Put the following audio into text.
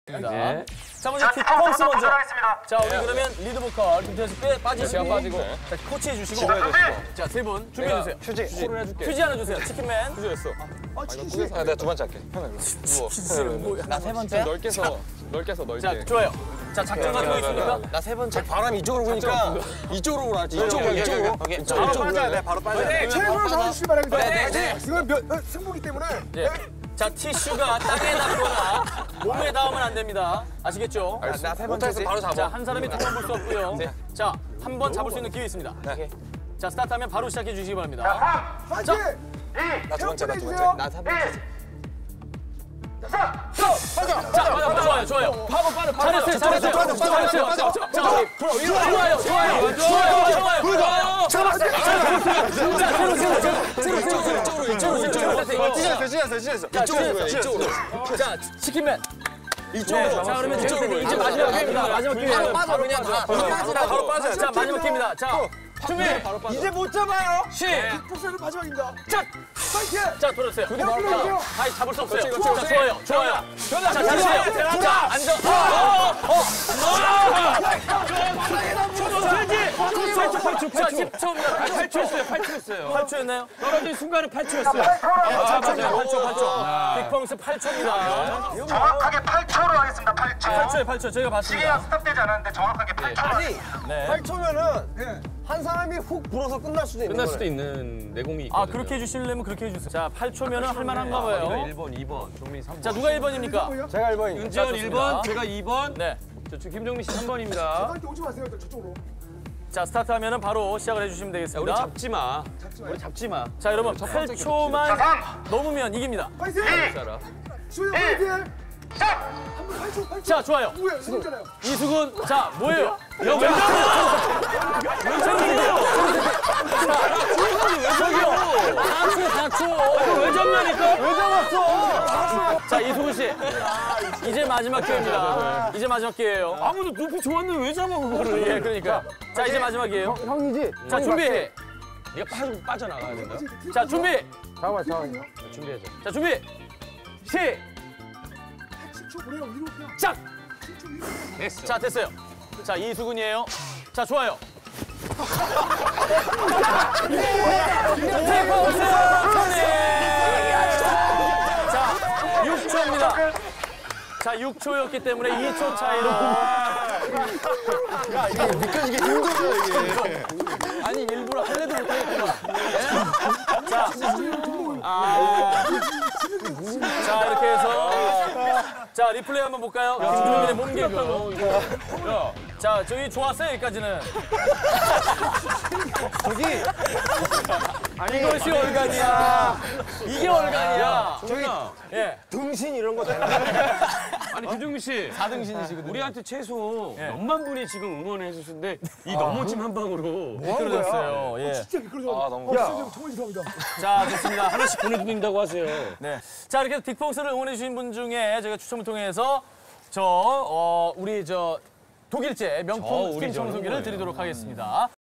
네. 자, 먼저 킥펑스 먼저. 자, 우리 그러면 리드 보컬 김태현 씨 빠지시고. 빠지고. 자, 코치해 주시고. 자, 세 분 준비해 주세요. 휴지. 휴지 하나 주세요. 치킨맨. 휴지였어. 내가 두 번째 할게. 편하게. 누워. 나 세 번째. 넓게 넓게. 자, 좋아요. 자, 작전 같은 거 있습니까? 나 세 번째. 바람이 이쪽으로 부니까 이쪽으로 오라지. 이쪽으로. 바로 빠져야 돼. 바로 빠져야 돼. 최선을 다해주시기 바랍니다. 네. 이건 승부기 때문에. 네. 자, 티슈가 땅에 닿거나 몸에 닿으면 안 됩니다. 아시겠죠? 나 세 번째지. 바로 잡아. 자, 한 사람이 두 번 볼 수 없고요. 자, 한 번 잡을 수 있는 기회 있습니다. 자, 스타트하면 바로 시작해 주시기 바랍니다. 파이팅! 나 두 번째. 나 세 번째. 자, 좋아요. 잘했어요. 좋아요. 자, 치킨맨. 이쪽으로. 자, 그러면 이제 마지막 기회입니다. 마지막 기회. 바로 빠져 그냥 다. 바로 빠져요. 자, 마지막 기회입니다. 자, 준비. 이제 못 잡아요. 킥복스는 마지막입니다. 자, 파이팅! 자, 돌았어요. 들어오세요. 다시 잡을 수 없어요. 자, 좋아요. 자, 잠시만요. 자, 앉아. 자, 10초입니다. 8초였나요? 떨어진 순간은 8초였어요. 맞아요. 8초. 빅펑스 8초입니다. 정확하게 8초로 하겠습니다. 8초. 8초. 저희가 봤습니다. 시계가 스탑되지 않았는데 정확하게 8초. 아니, 네. 8초면은 한 사람이 훅 불어서 끝날 수도 있는 거예요. 있는 내공이 있거든요. 아, 그렇게 해주시려면 그렇게 해주세요. 자, 8초면은 할만한가 봐요. 1번, 2번, 종민이 3번. 자, 누가 1번입니까? 제가 1번이요. 은지원 1번, 제가 2번. 네. 저쪽 김종민 씨 3번입니다. 저한테 오지 마세요. 저쪽으로. 자, 스타트하면은 바로 시작을 해주시면 우리 되겠습니다. 잡지 마. 우리 잡지 마. 자, 여러분 8초만 넘으면 이깁니다. 파이팅! 알아. 수영 파이팅! 한번 8초. 자, 좋아요. 뭐야? 승부잖아요. 이수근, 자, 뭐예요? 왜 잡냐니까? 왜 잡았어? 자, 이수근 씨. 이제 마지막 기회입니다. 이제 마지막 기회예요. 아무도 높이 좋았는데 왜 잡아 그거를? 예, 그러니까. 자, 이제 마지막이에요. 형이지? 자, 준비해. 네가 빠져나가야 된다. 자, 준비. 잠깐만요. 준비해줘. 자, 준비. 10초 보내요. 위로 그냥. 시작. 10초 위로. 됐어. 자, 됐어요. 자, 이수근이에요. 자, 좋아요. 빅펑스 승리! 자, 6초입니다. 자, 6초였기 때문에 2초 차이로. 야, 이게 믿겨지기 힘들어요, 이게. 아니, 일부러 할래도 못하겠구나. 자, 자, 이렇게 해서. 자, 리플레이 한번 볼까요? 김종민의 몸개그. 자, 저기 좋았어요, 여기까지는. 아니, 이것이 얼간이야. 이게 얼간이야. 저기 예. 등신 이런 거 되나? 아니 김종민 씨. 4등신이시거든요. 우리한테 최소 예. 몇만 분이 지금 응원해 주시는데 이 넘어짐 한 방으로 미끄러졌어요. 예. 진짜 미끄러져. 아, 너무. 정말 죄송합니다. 자, 좋습니다. 하나씩 보내드린다고 하세요. 네. 자, 이렇게 빅펑스를 응원해주신 분 중에 저희가 추첨을 통해서 우리 독일제 명품 스팀 청소기를 드리도록 하겠습니다.